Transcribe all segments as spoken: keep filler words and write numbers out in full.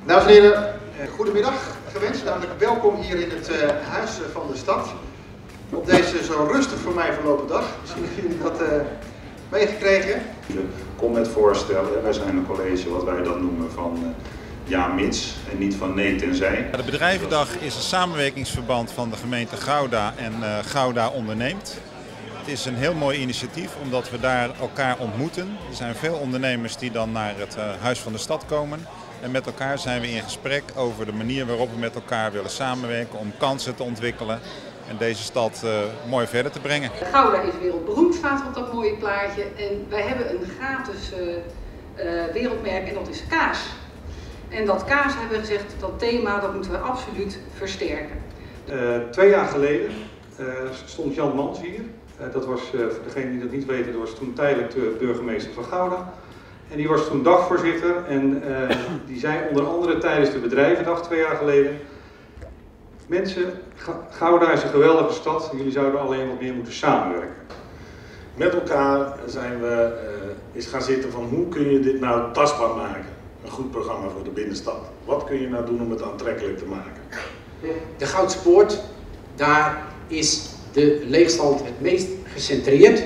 Dames en heren, goedemiddag gewenst. Namelijk welkom hier in het uh, Huis van de Stad. Op deze zo rustig voor mij verlopen dag. Misschien hebben jullie dat uh, meegekregen. Kom met voorstellen. Wij zijn een college wat wij dan noemen van uh, ja mits en niet van nee tenzij. De bedrijvendag is een samenwerkingsverband van de gemeente Gouda en uh, Gouda onderneemt. Het is een heel mooi initiatief omdat we daar elkaar ontmoeten. Er zijn veel ondernemers die dan naar het uh, Huis van de Stad komen. En met elkaar zijn we in gesprek over de manier waarop we met elkaar willen samenwerken om kansen te ontwikkelen en deze stad uh, mooi verder te brengen. Gouda is wereldberoemd, staat er op dat mooie plaatje. En wij hebben een gratis uh, uh, wereldmerk en dat is kaas. En dat kaas hebben we gezegd, dat thema dat moeten we absoluut versterken. Uh, twee jaar geleden uh, stond Jan Mans hier. Uh, dat was, uh, voor degenen die dat niet weten, dat was toen tijdelijk de burgemeester van Gouda. En die was toen dagvoorzitter en uh, die zei onder andere tijdens de bedrijvendag twee jaar geleden: mensen, Gouda is een geweldige stad, jullie zouden alleen wat meer moeten samenwerken. Met elkaar zijn we uh, eens gaan zitten van hoe kun je dit nou tastbaar maken? Een goed programma voor de binnenstad. Wat kun je nou doen om het aantrekkelijk te maken? De Goudse Poort, daar is de leegstand het meest gecentreerd. Uh,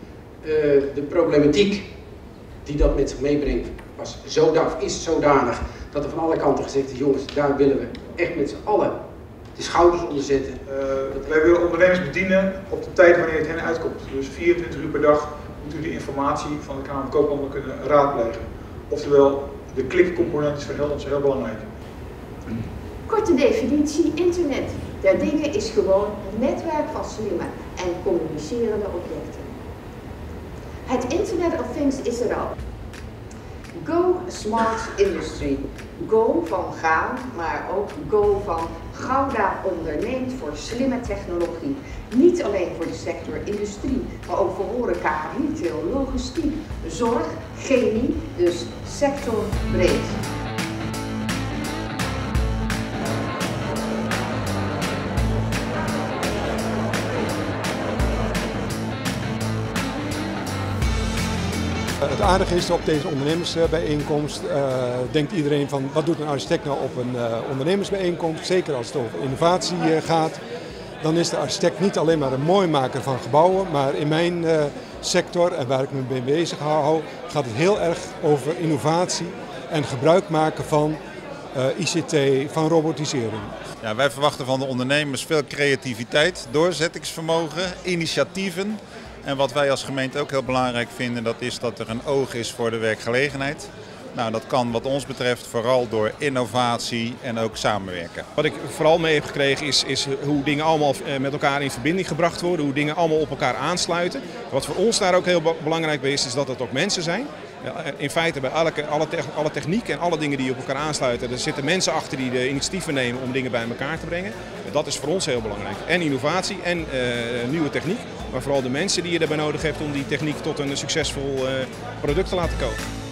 de problematiek die dat met zich meebrengt was zodanig, is zodanig dat er van alle kanten gezegd is: jongens, daar willen we echt met z'n allen de schouders onder zetten. Uh, wij willen ondernemers bedienen op de tijd wanneer het hen uitkomt. Dus vierentwintig uur per dag moet u de informatie van de Kamer van Koophandel kunnen raadplegen. Oftewel, de klikcomponent is voor ons heel belangrijk. Korte definitie: internet der dingen is gewoon een netwerk van slimme en communicerende objecten. Het Internet of Things is er al. Go Smart Industry. Go van gaan, maar ook go van Gouda onderneemt voor slimme technologie. Niet alleen voor de sector industrie, maar ook voor horeca, retail, logistiek, zorg, chemie, dus sectorbreed. Het aardige is, op deze ondernemersbijeenkomst uh, denkt iedereen van wat doet een architect nou op een uh, ondernemersbijeenkomst. Zeker als het over innovatie uh, gaat. Dan is de architect niet alleen maar een mooimaker van gebouwen, maar in mijn uh, sector en waar ik me mee bezig hou, gaat het heel erg over innovatie en gebruik maken van uh, I C T, van robotisering. Ja, wij verwachten van de ondernemers veel creativiteit, doorzettingsvermogen, initiatieven. En wat wij als gemeente ook heel belangrijk vinden, dat is dat er een oog is voor de werkgelegenheid. Nou, dat kan wat ons betreft vooral door innovatie en ook samenwerken. Wat ik vooral mee heb gekregen is, is hoe dingen allemaal met elkaar in verbinding gebracht worden, hoe dingen allemaal op elkaar aansluiten. Wat voor ons daar ook heel belangrijk bij is, is dat het ook mensen zijn. In feite bij alle, alle, alle techniek en alle dingen die op elkaar aansluiten, er zitten mensen achter die de initiatieven nemen om dingen bij elkaar te brengen. Dat is voor ons heel belangrijk. En innovatie en uh, nieuwe techniek, maar vooral de mensen die je daarbij nodig hebt om die techniek tot een succesvol uh, product te laten komen.